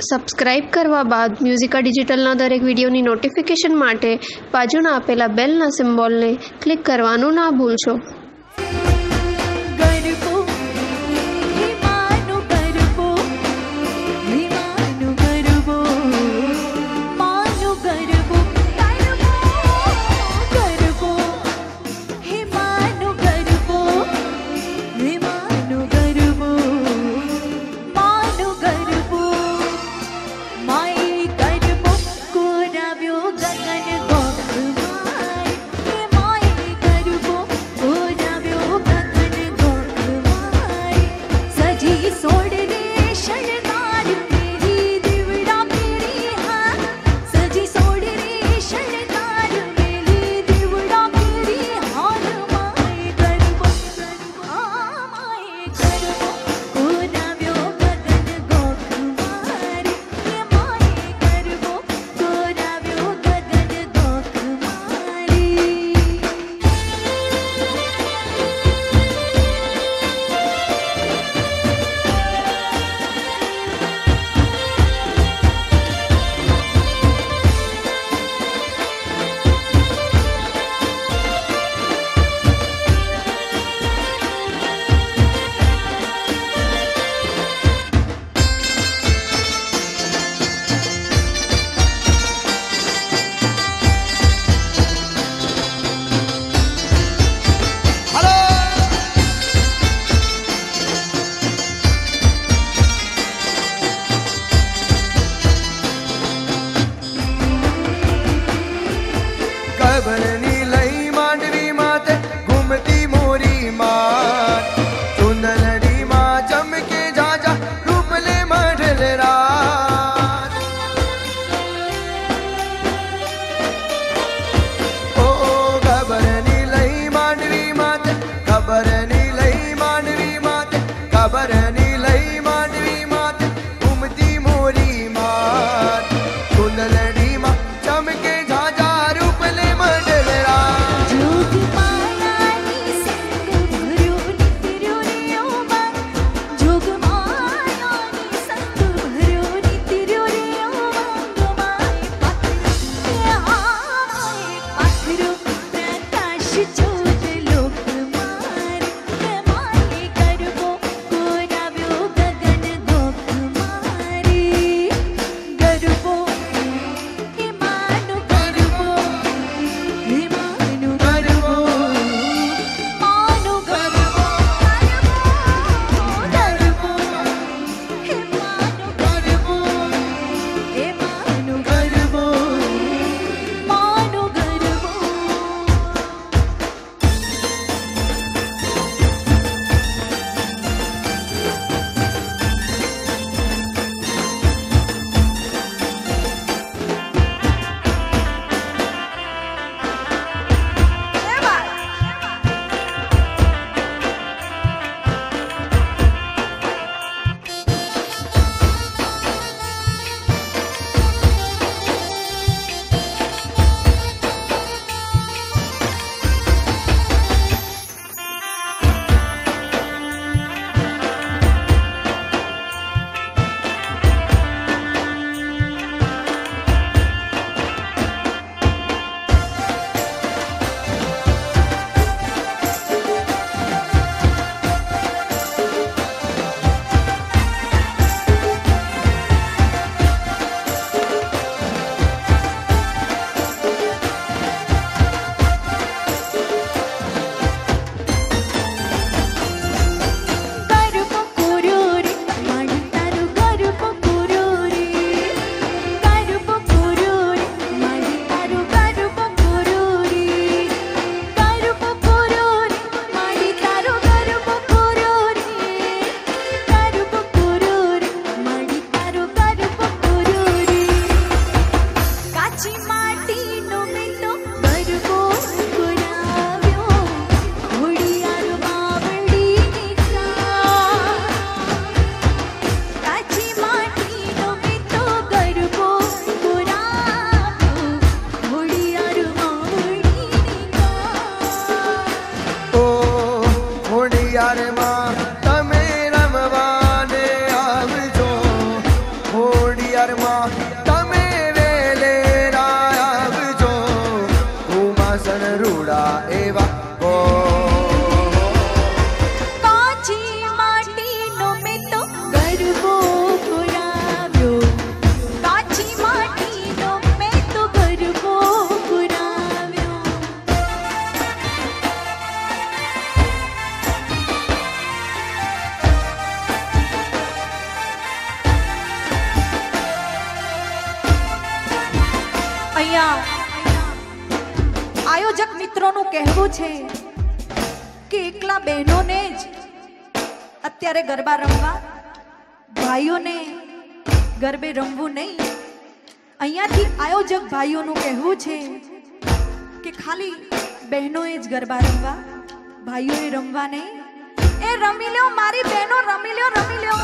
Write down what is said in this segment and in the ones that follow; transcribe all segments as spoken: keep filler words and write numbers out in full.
Subscribe કરવા બાદ Musica ડિજિટલના દરેક વિડીયોની નોટિફિકેશન માટે બાજુના આપેલા બેલના સિમ્બોલને ક્લિક કરવાનું ના ભૂલશો। गगन गोप माय हे माय गरबो ओ जाव्यो। પિયરમાં તમે વેલે આવજો, ઉમાસન રૂડા એવા કો આયોજક મિત્રોનું કહેવું છે કે એકલા બહેનોને જ અત્યારે ગરબા રમવા, ભાઈઓને ગરબે રમવું નહીં. અહીંયાથી આયોજક ભાઈઓનું કહેવું છે કે ખાલી બહેનોએ જ ગરબા રમવા, ભાઈઓએ રમવા નહીં. એ રમી લ્યો મારી બહેનો, રમી લ્યો, રમી લ્યો.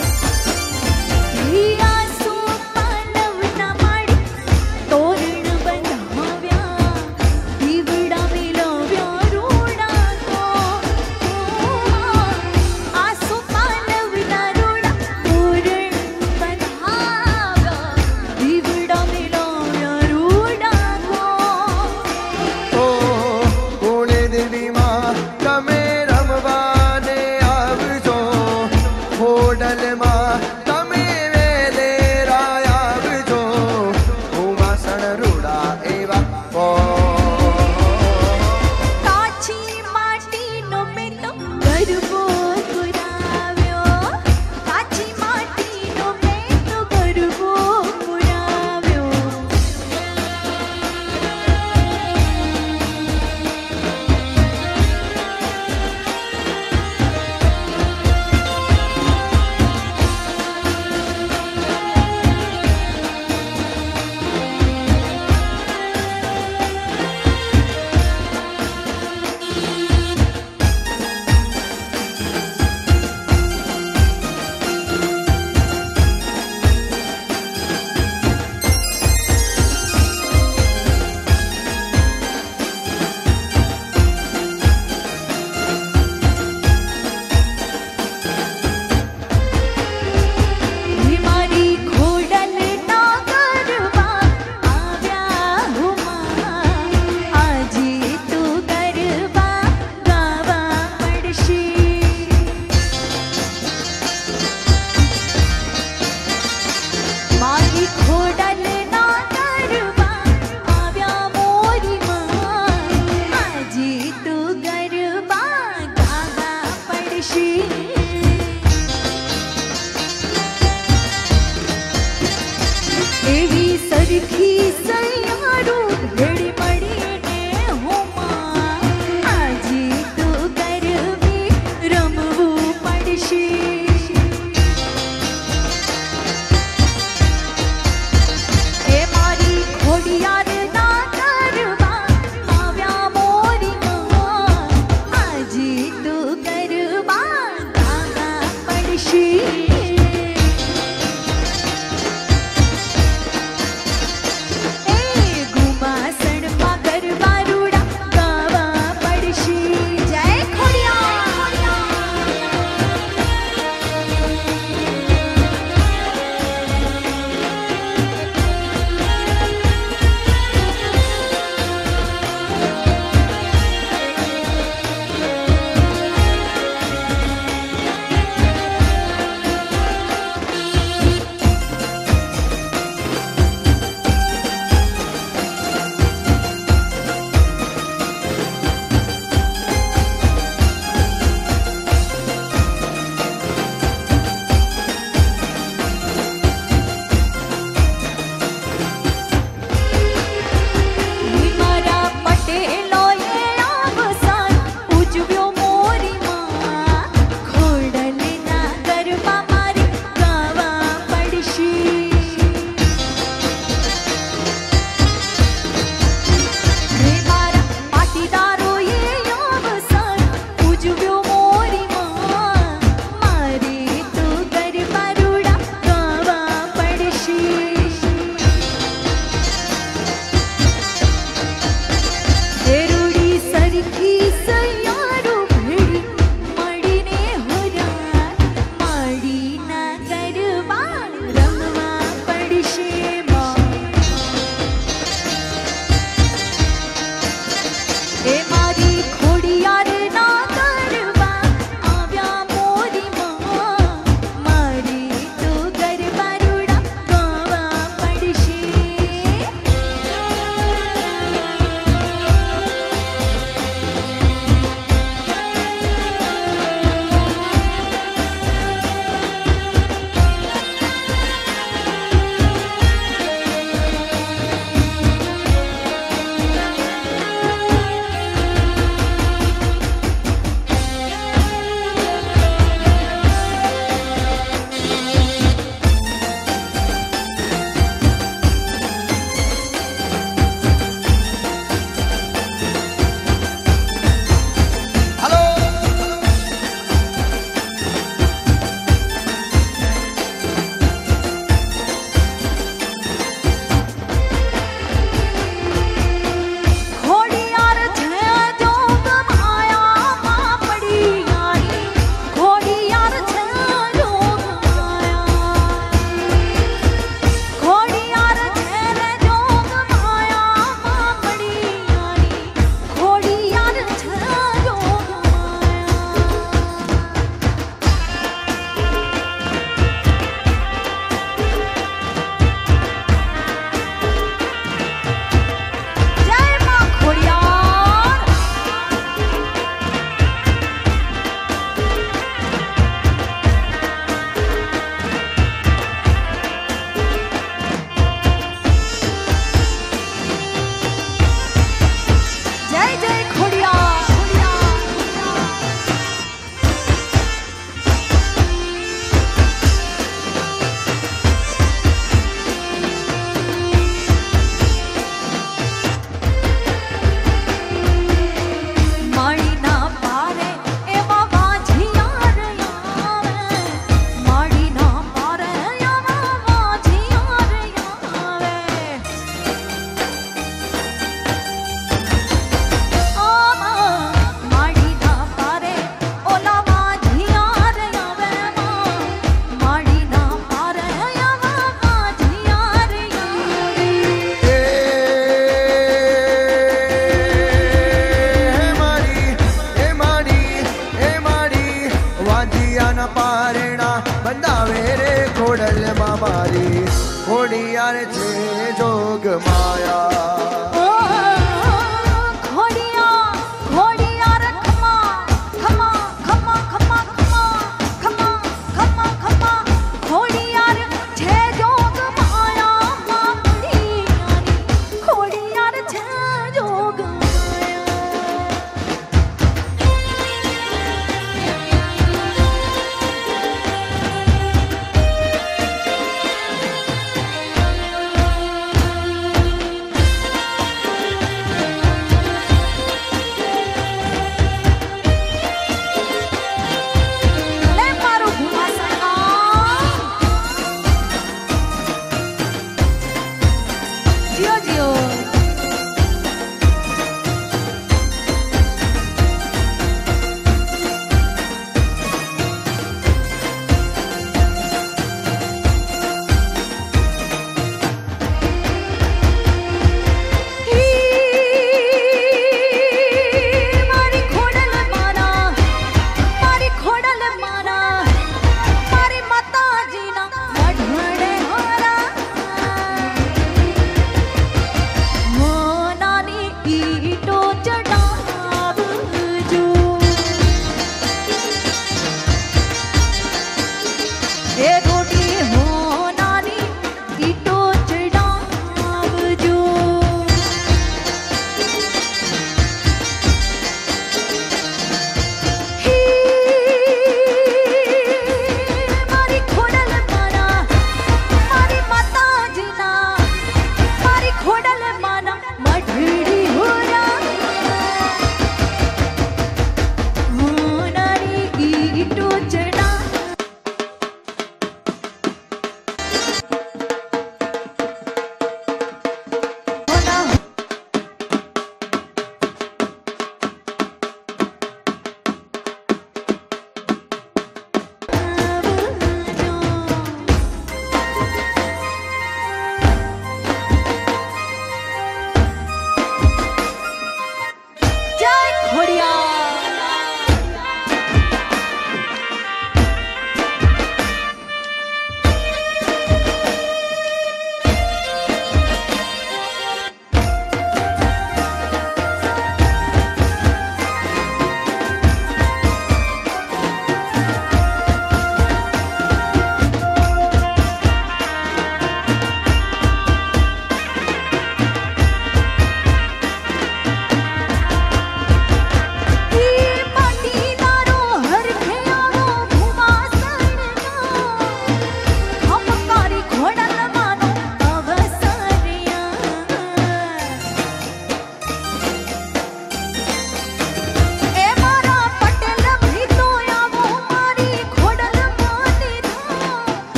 તોરણ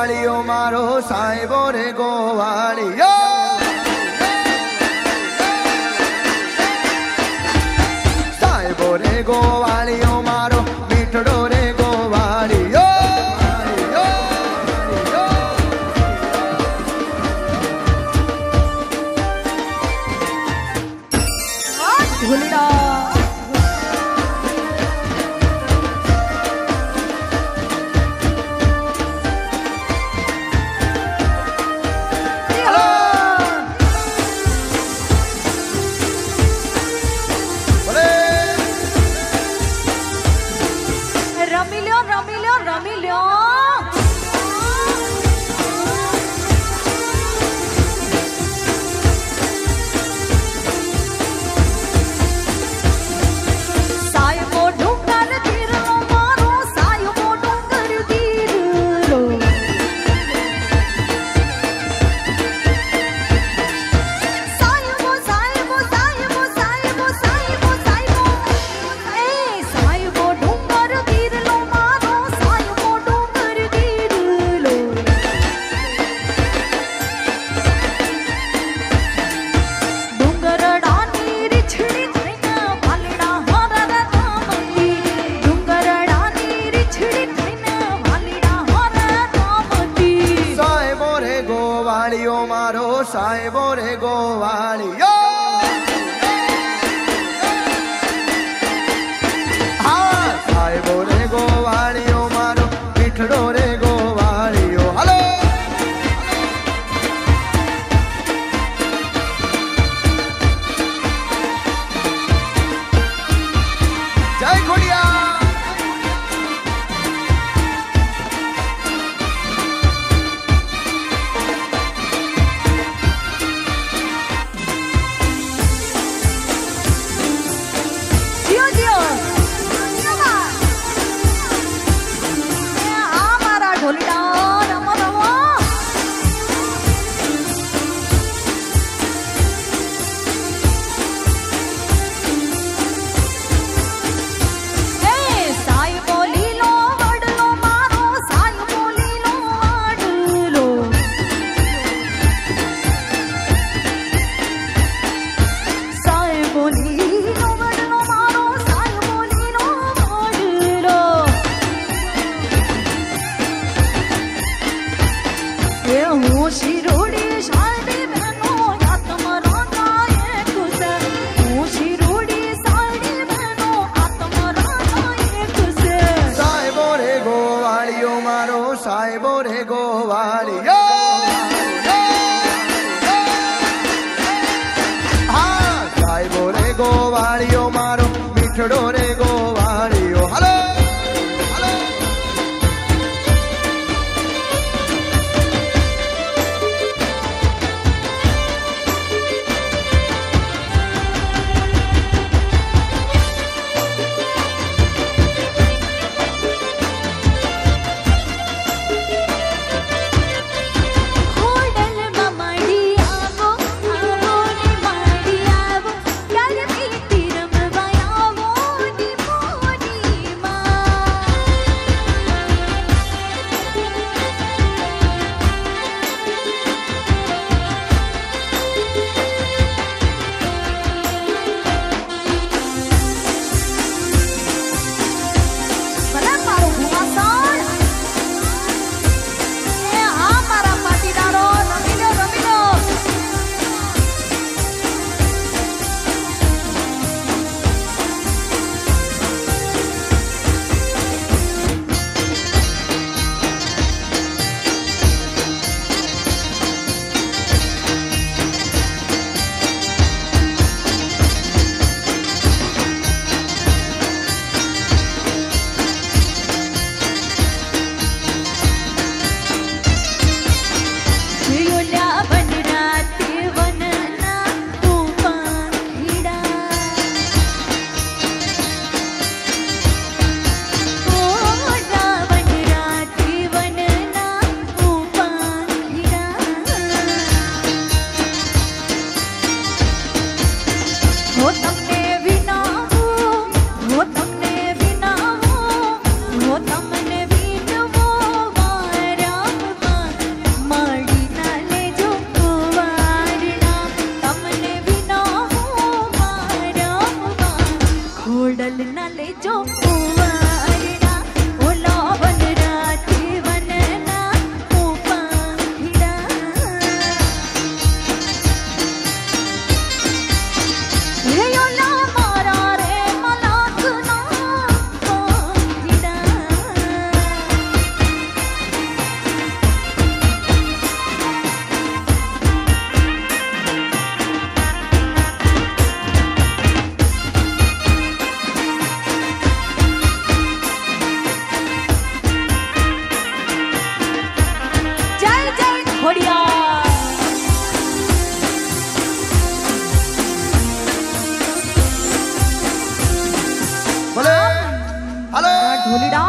ગોવાળિયો મારો સાહેબો રે ગોવાળિયો સાહેબો રે ગોવાળિયો મારો મીઠડો રે ગોવાળિયો સાહેબો રે ગોવાળિયો હા સાહેબો રે ગોવાળિયો મારો મીઠડો રે ગોવાળિયો હાલો જય ખોડિયા સાહેબો રે ગોવાળિયો હા સાહેબો રે ગોવાળિયો મારો મીઠડો રે ગોવાળિયો હાલો ખોડિયા ભલે હાલો ઢોલીડા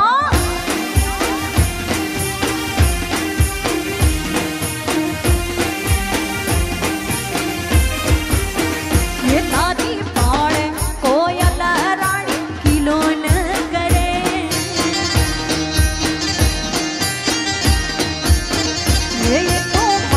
ये तारी पाड़े कोयल रानी किलो न करे ये तो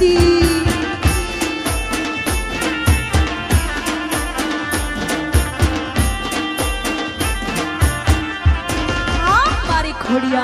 हाथी। हाँ मारी घोड़िया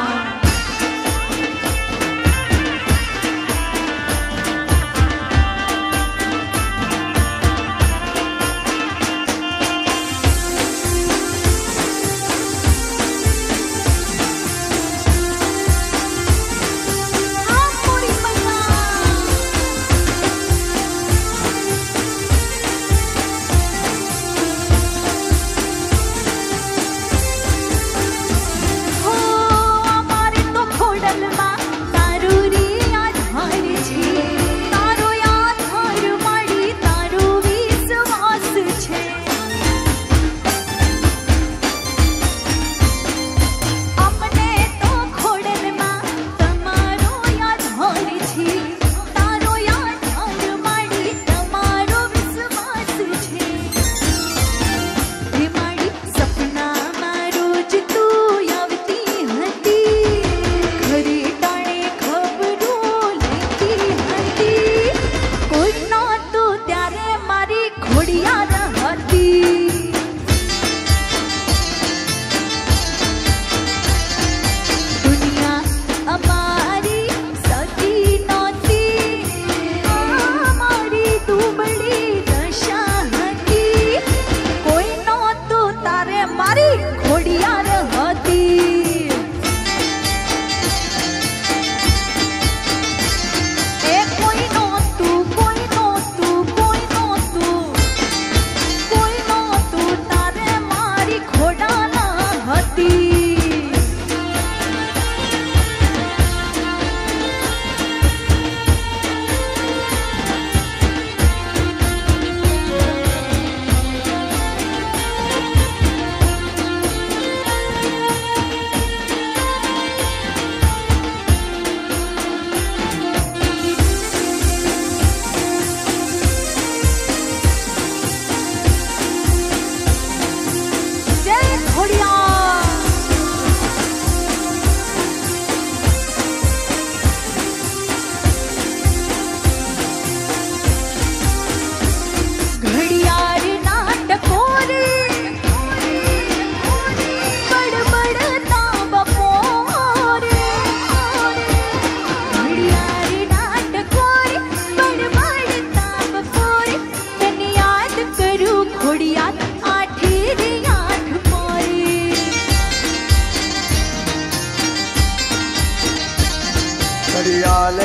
घड़ियाल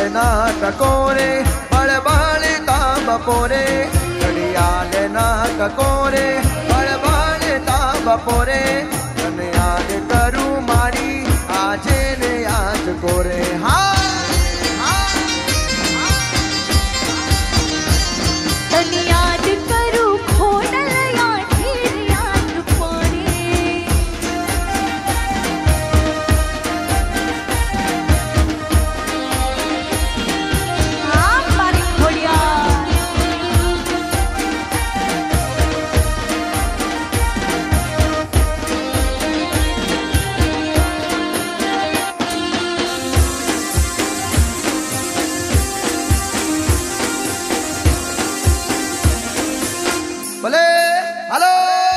नाटकोरे बड़बाड़े ताम पोरे घड़ियाल नाटकोरे बड़बाड़े ताम पोरे तने याद करूं मारी आजे ने याद कोरे हाँ तने याद करूं खोडल याद याद पोरे हाँ मारी घोड़िया भले हेलो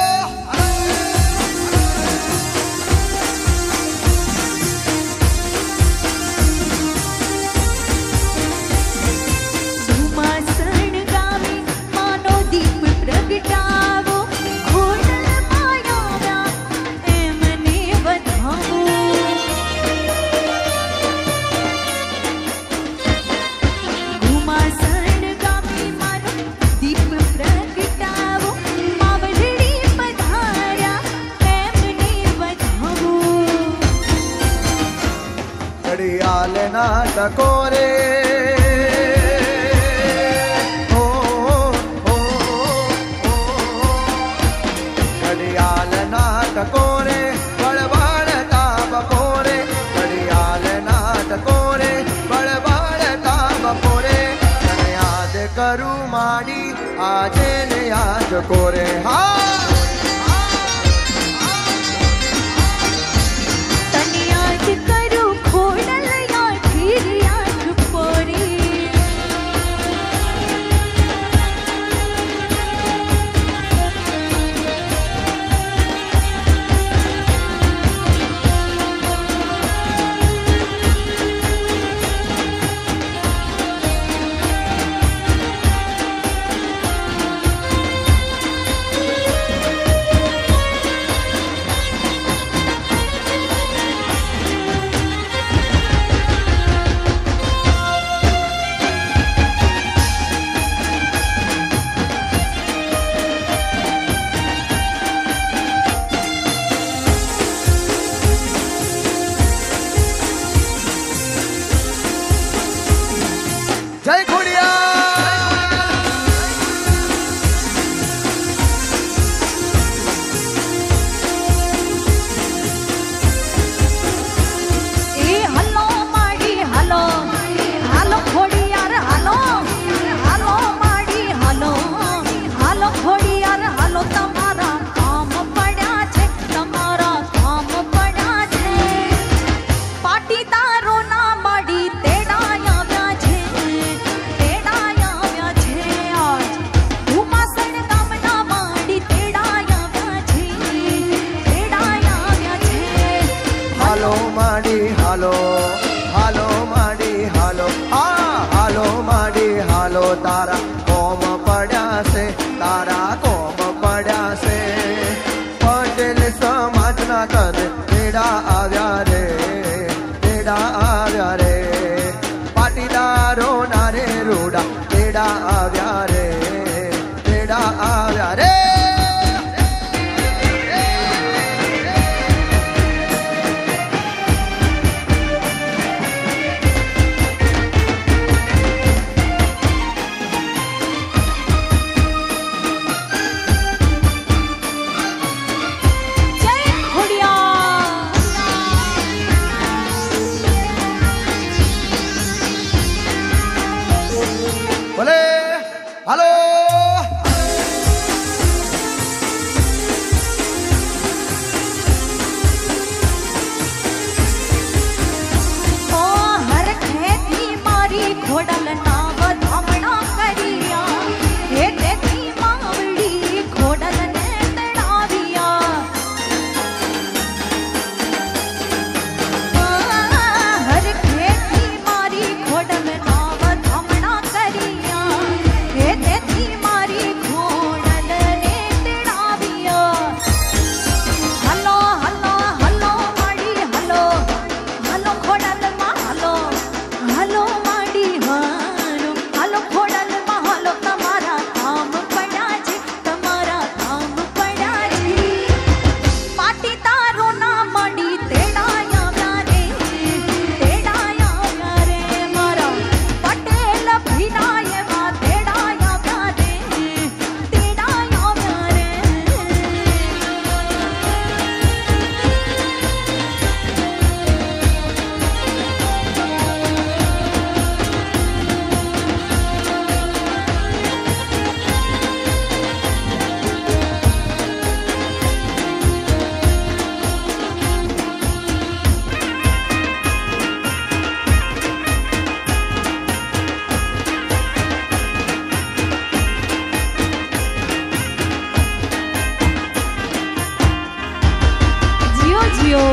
ધુમાસણ ગામે માનો દીપ પ્રગટાવો ખોડલ માયાવ્યા એમને વધાવો ધુમાસણ ગામે માનો દીપ પ્રગટાવો માવલડી પધાર્યા એમને વધાવો घड़ियाल नाटकोरे ओ ओ ओ घड़ियाल नाटकोरे बड़बाड़ ताम पोरे घड़ियाल नाटकोरे बड़बाड़ ताम पोरे तने याद करूं माड़ी आजे ने याद कोरे हाँ तने याद करूं खोडल याद याद पोरे तारा कोम पड़ा से तारा कोम पड़ा से पटेल समाज ना कर तेरा आव्या रे तेरा आव्या रे पाटीदारो नारे रूडा तेरा आव्या रे तेरा आव्या रे बोले हेलो ओ हर खेती मारी घोड़ल नाव धामणा करिया हे देखी मावड़ी घोड़ल ने तड़ाविया हर खेती मारी घोड़ल नाव धामणा करिया हे देखी मारी घोड़ल ने तड़ाविया हलो हलो हलो माड़ी हलो हलो घोड़ल मा हलो हलो माड़ी हालो हलो घोड़ल मा हलो तमारा काम पड़ा जी तमारा काम पड़ा जी पाटी तारो ना माड़ी तेड़ा या रे तेड़ा या रे मारा पटेल भिनाय मा तेड़ा या रे तेड़ा या रे जियो जियो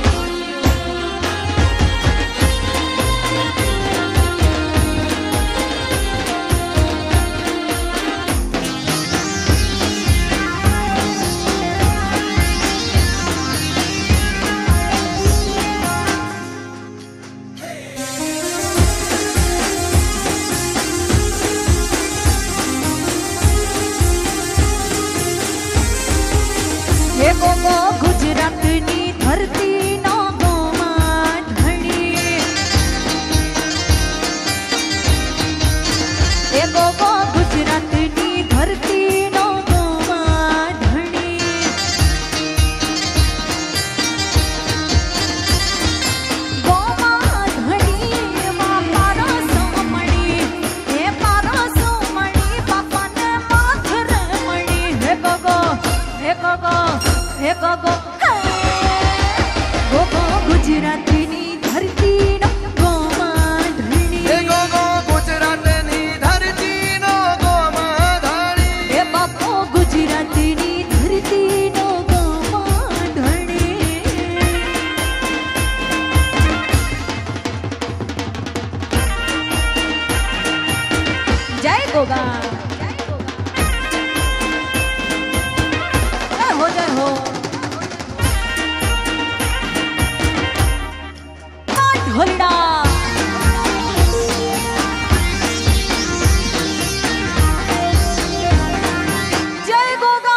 हे गोगो गुजरातनी धरती नो गोमा धणी हे गोगो गुजरातनी धरती नो गोमा धणी गोमा धणी मा पारो सोमणी हे पारो सोमणी बापाने माथर मणी हे गोगो हे गोगो हे गोगो गोगो गुजरातनी धरती नो गोमा धणी हे गोगो गुजरातनी धरती नो गोमा धणी हे बापो गुजरातनी धरती नो गोमा धणी जय गोगा जय हो जय हो ढोलडा जय गोगा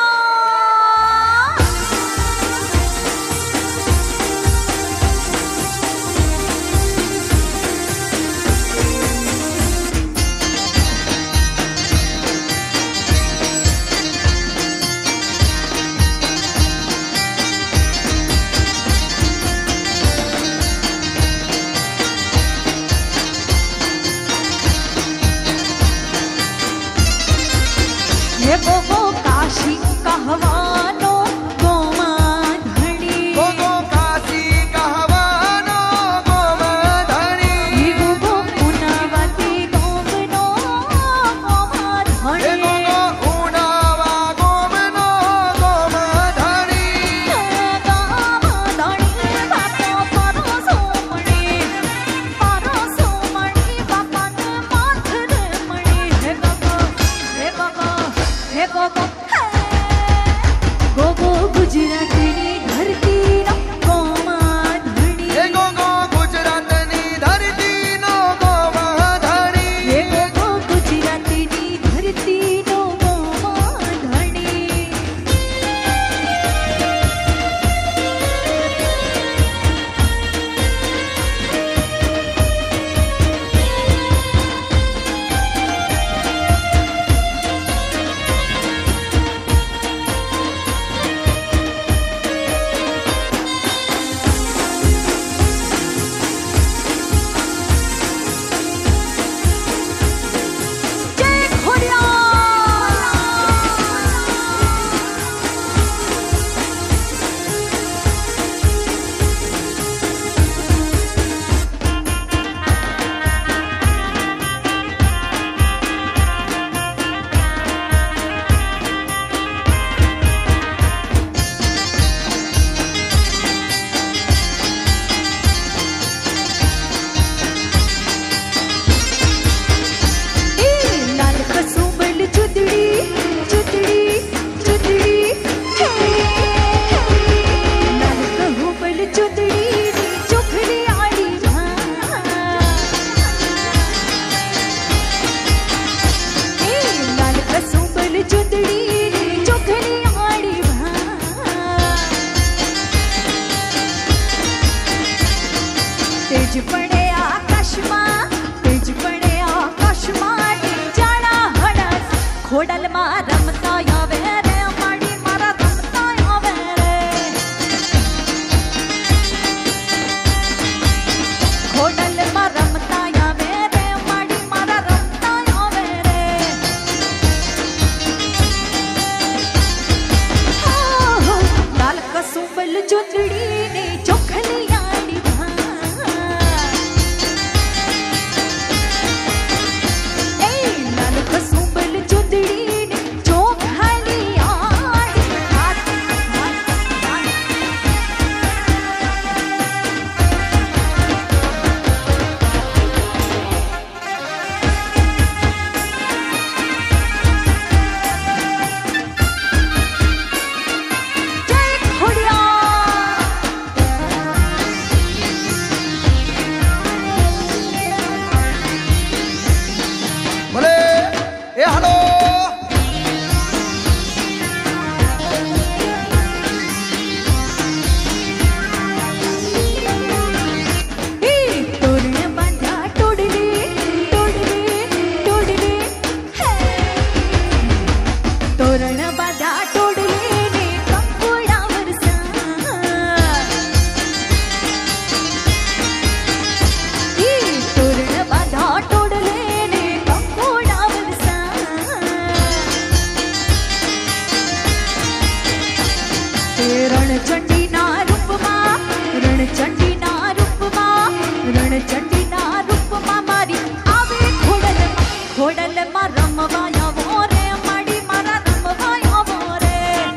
રમવા આવો રે માડી મારા રમવા આવો રે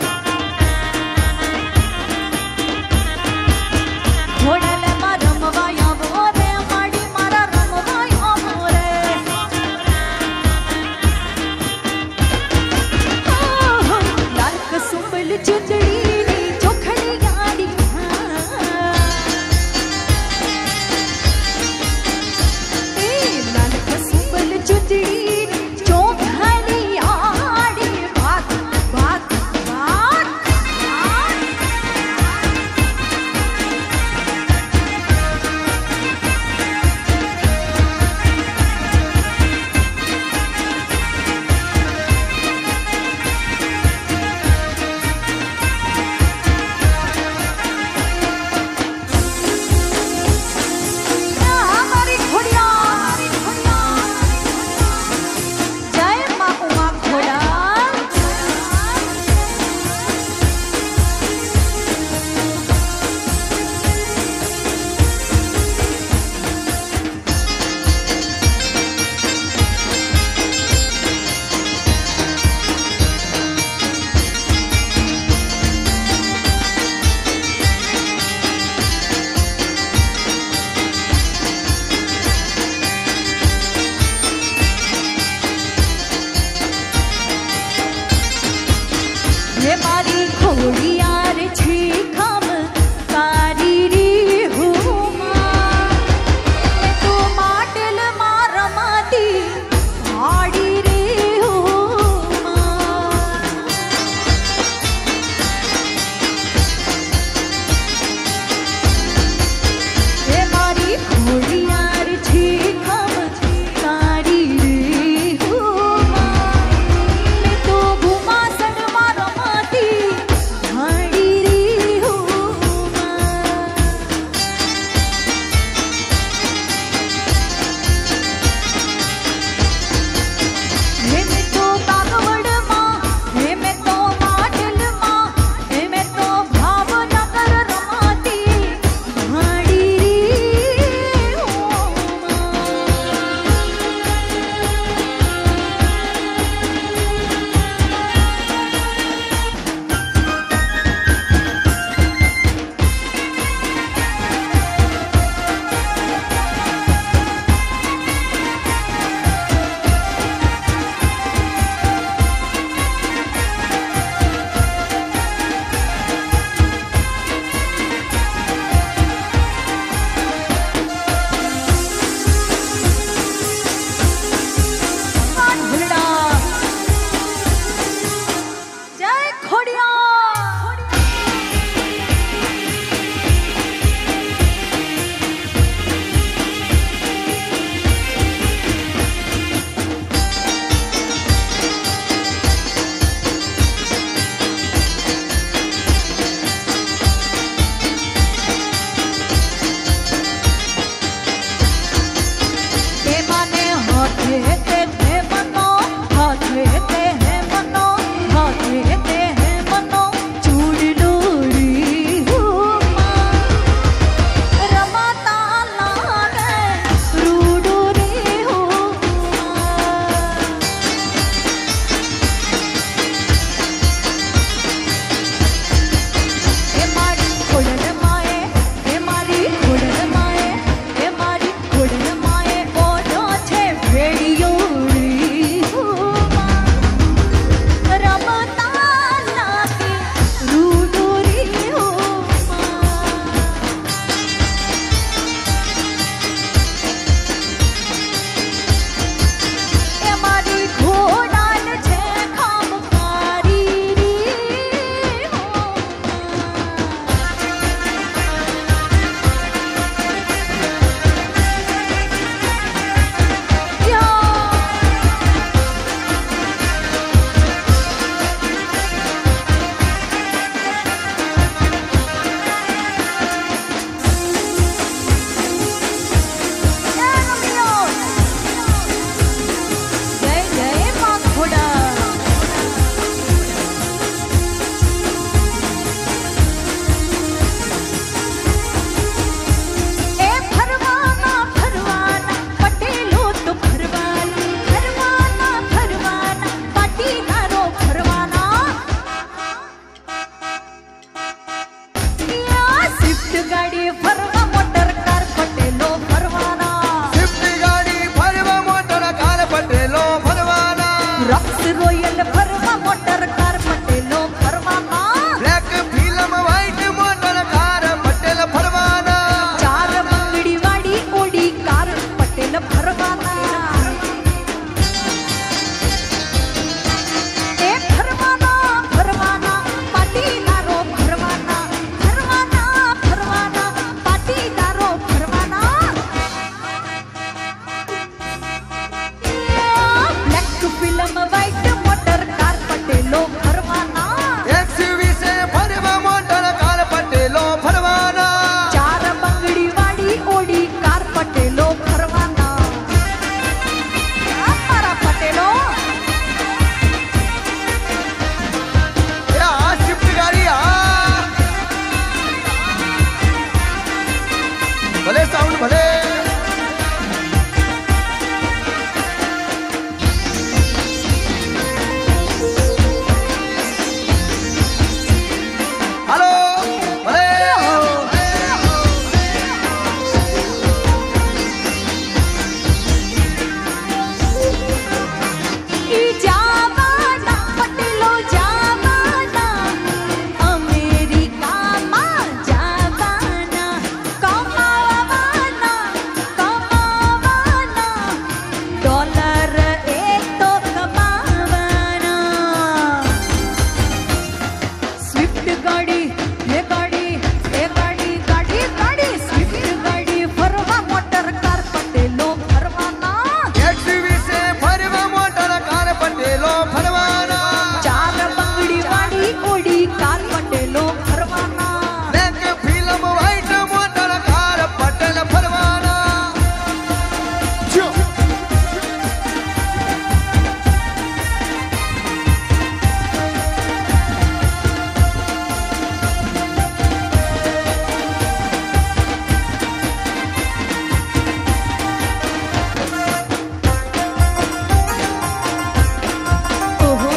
ઘોડાલામાં રમવા આવો રે માડી મારા રમવા આવો રે આહો લાલ કસુંબલ ચૂંદડીની ચોખડી ગાડી એ લાલ કસુંબલ ચૂંદડી ચોખડી રોયલ ફરવા મોટર કાર પટેલો ફરવાના black film white motor car Patel ફરવાના ચાર બંગડી વાળી ઓડી કાર પટેલ ફરવાના એ ફરવાના ફરવાના પાટીદારો ફરવાના ફરવાના ફરવાના પાટીદારો ફરવાના black film white motor car પટેલો ફરવાના એક્સયુવી સે ફરવા મોટર કાર પટેલો ફરવાના ચાર બંગડી વાળી ઓડી કાર પટેલો ફરવાના આ મારા પટેલો એ આ શિફ્ટ ગાડી આ ભલે સાઉન્ડ ભલે હાલો ભલે ઈ જાવાના પટેલો જાવાના અમેરિકામાં જાવાના કમાવાના કમાવાના ડોલર એ તો કમાવાના સ્વિફ્ટ ગાડી એ ગાડી એ ગાડી ગાડી ગાડી સ્વિફ્ટ ગાડી ફરવા મોટર કાર પટેલો ફરવાના એક્સયુવી સે ફરવા મોટર કાર પટેલો ફરવાના ચાર બંગડી વાળી ઓડી કાર પટેલો ફરવાના black film white motor car Patel ફરવાના જો ઓહો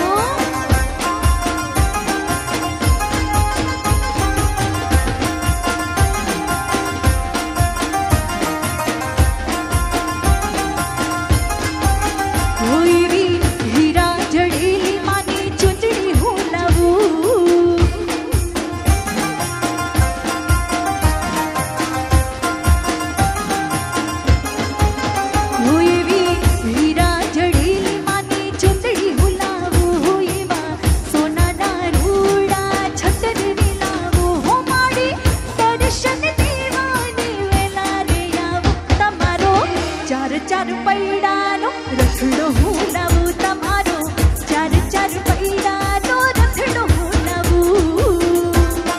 હોઈવી હીરા જડેલી માની ચૂંટણી હું લાવું હોઈવી હીરા જડેલી માની ચૂંટણી હું લાવું હોઈવા સોનાના રૂડા છતરને લાવું હો માડી દર્શન દેવાની વેલા રે આવું તમારો ચાર ચાર પૈડાનો રથડો હું લાવું તમારો ચાર ચાર પૈડાનો રથડો હું લાવું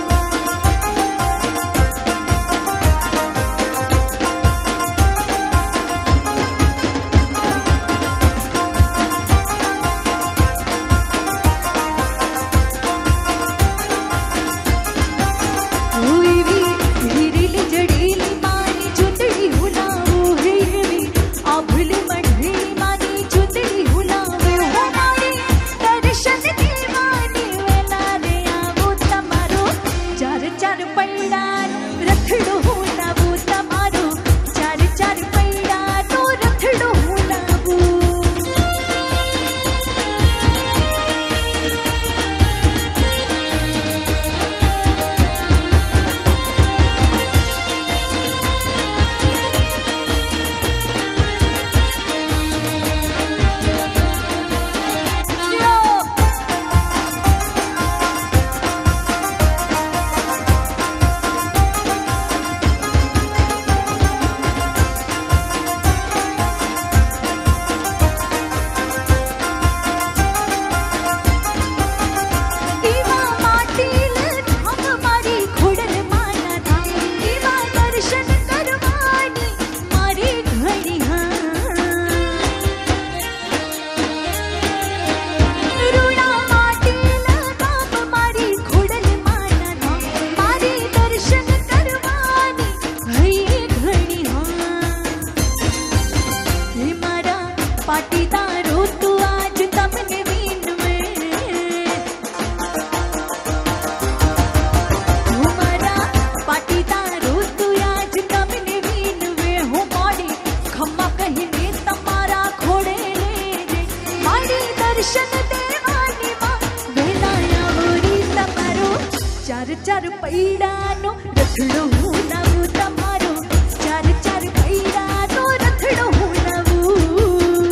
હોઈવી હીરેલી જડેલી માની ચૂંટણી હું લાવું હીરવી આભુલ મઢેલી માની ચૂંટણી હું લાવું હો મારી દર્શન દેવાની વેલા રે આવું તમારો ચાર ચાર પૈડાનો રથડો હું લાવું તમારો ચાર ચાર પૈડાનો રથડો હું લાવું એવા માટીલ ધામ મારી ખોડલ માના ધામ એવા દર્શન કરવાની મારી ઘડી હા રૂડા માટીલ ધામ મારી ખોડલ માના ધામ મારી દર્શન કરવાની ઘડી ઘડી હા હે મારા પાટીદારો તું આજ તમને વીનવે હું મારા પાટીદારો તું આજ તમને વીનવે હું મોડી ખમ્મા કહીને તમારા ખોડે રે મારી દર્શન દે ચાર પૈડાનો રથડો હું નવું તમારો ચાર ચાર પૈડાનો રથડો હું નવું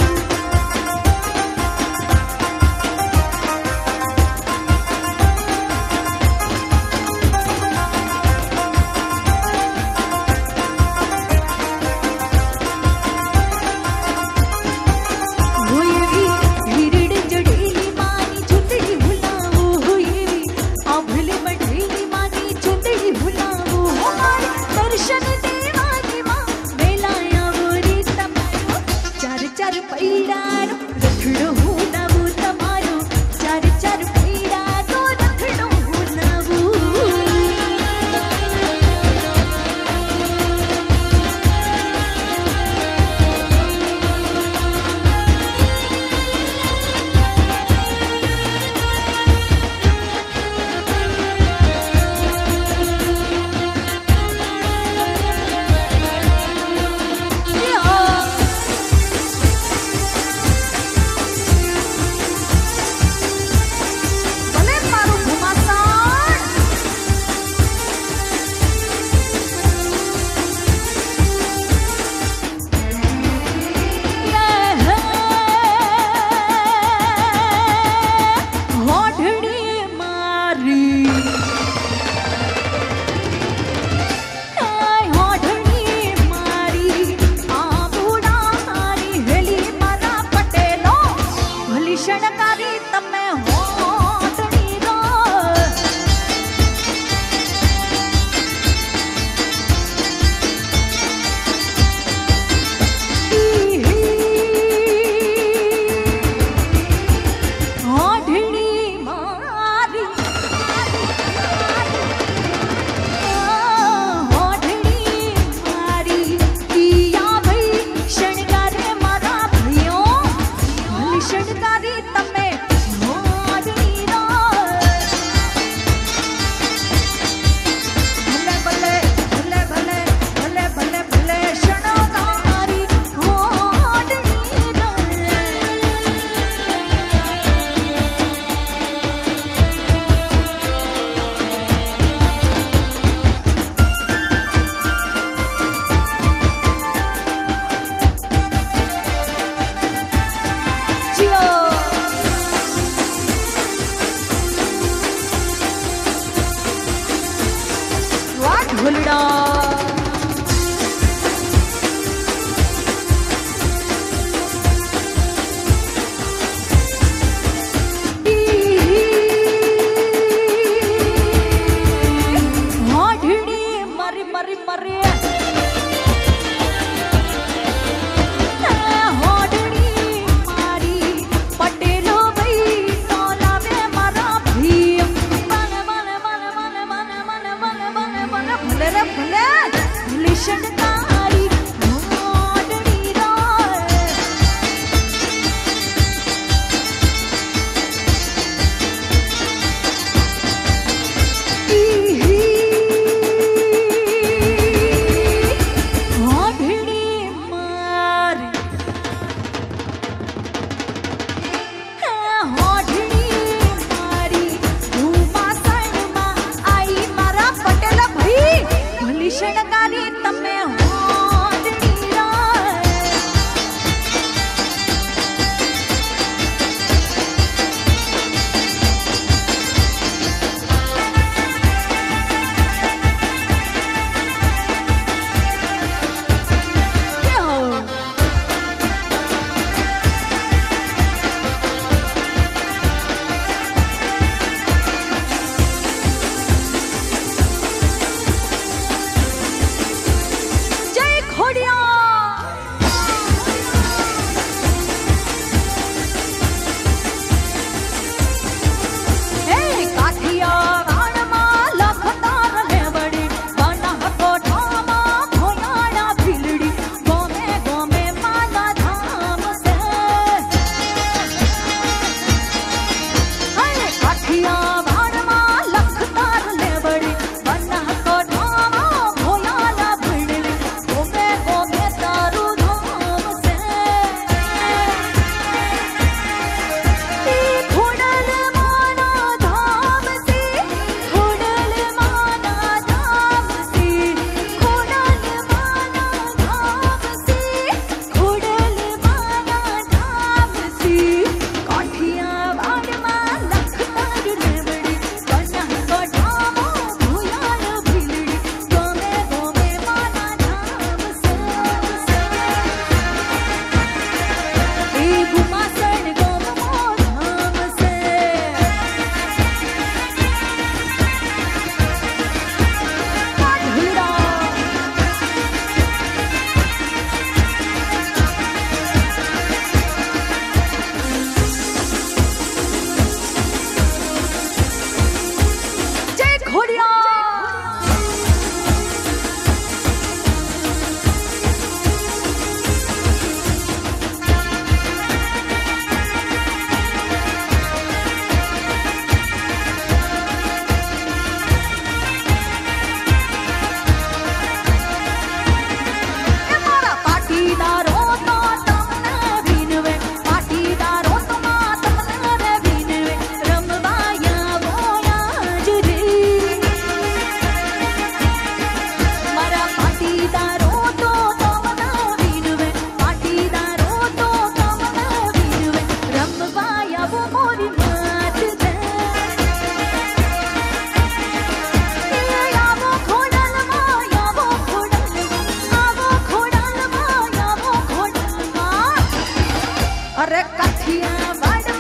પાછિયા વાડ